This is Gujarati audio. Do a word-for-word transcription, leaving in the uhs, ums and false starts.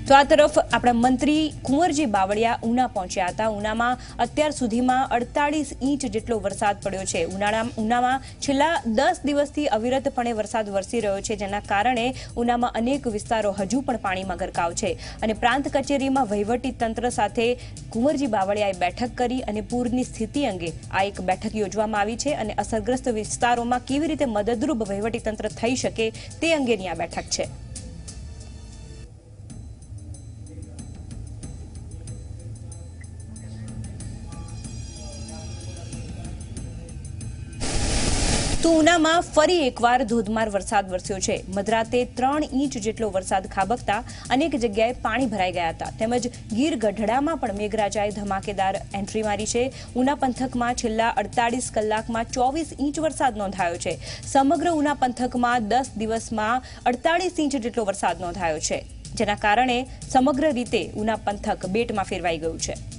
તો આ તરફ આપણા મંત્રી કુંવરજી બાવળિયા ઉના પહોંચ્યા હતા। ઉનામાં અત્યાર સુધીમાં અડતાલીસ ઇંચ જેટલો વરસાદ પડ્યો છે। ઉનાળા ઉનામાં છેલ્લા દસ દિવસથી અવિરતપણે વરસાદ વરસી રહ્યો છે, જેના કારણે ઉનામાં અનેક વિસ્તારો હજુ પણ પાણીમાં ગરકાવ છે અને પ્રાંત કચેરીમાં વહીવટી તંત્ર સાથે કુંવરજી બાવળિયાએ બેઠક કરી અને પૂરની સ્થિતિ અંગે આ એક બેઠક યોજવામાં આવી છે અને અસરગ્રસ્ત વિસ્તારોમાં કેવી રીતે મદદરૂપ વહીવટી તંત્ર થઈ શકે તે અંગેની આ બેઠક છે। તો ઉનામાં ફરી એકવાર ધોધમાર વરસાદ વરસ્યો છે। મધરાતે ત્રણ ઇંચ જેટલો વરસાદ ખાબકતા અનેક જગ્યાએ પાણી ભરાઈ ગયા હતા, તેમજ ગીર ગઢડામાં પણ મેઘરાજાએ ધમાકેદાર એન્ટ્રી મારી છે। ઉના પંથકમાં છેલ્લા અડતાલીસ કલાકમાં ચોવીસ ઇંચ વરસાદ નોંધાયો છે। સમગ્ર ઉના પંથકમાં દસ દિવસમાં અડતાલીસ ઇંચ જેટલો વરસાદ નોંધાયો છે, જેના કારણે સમગ્ર રીતે ઉના પંથક બેટમાં ફેરવાઈ ગયું છે।